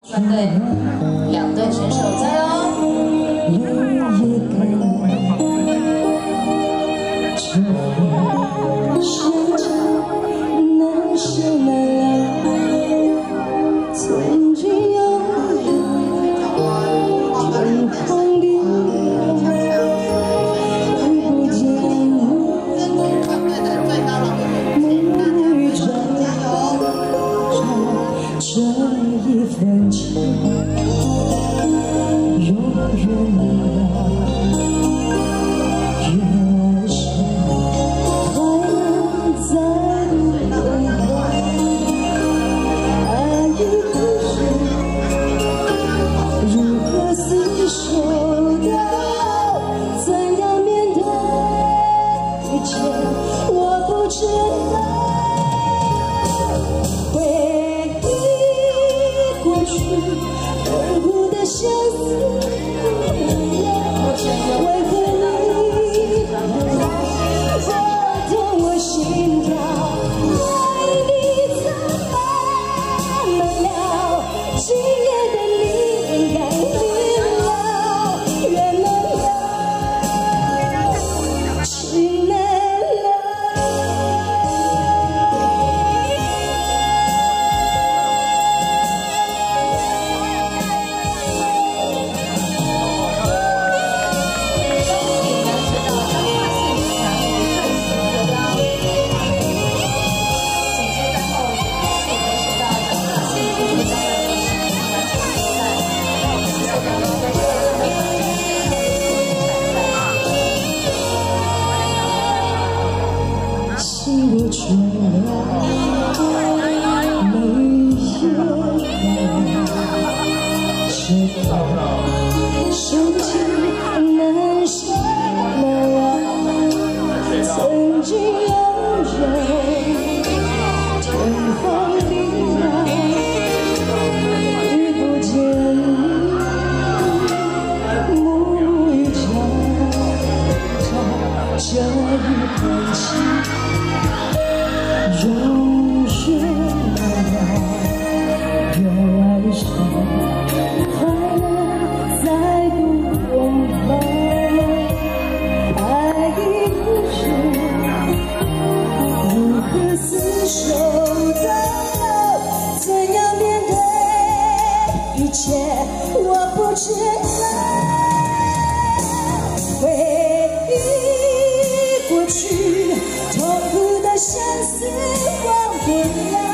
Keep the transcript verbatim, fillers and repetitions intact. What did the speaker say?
三队，两队选手加油！曾经有人天荒地老，看不见沐浴着这一份情，永远不老。人生还能再度拥抱，爱已不是如何厮守到，怎样面对一切，我不知道。回忆过去，痛苦的相思，为何你拨动我心跳？爱你怎么了？今夜的你该明了，缘难了，情难了。心如倦了，泪也干了，深情难舍了。曾经有人天荒地老，遇不见你，沐浴着这一份情。永远不老，人生还能再度拥抱，爱已不是如何厮守到，怎样面对一切，我不知道。回忆过去，痛苦的相思忘不了。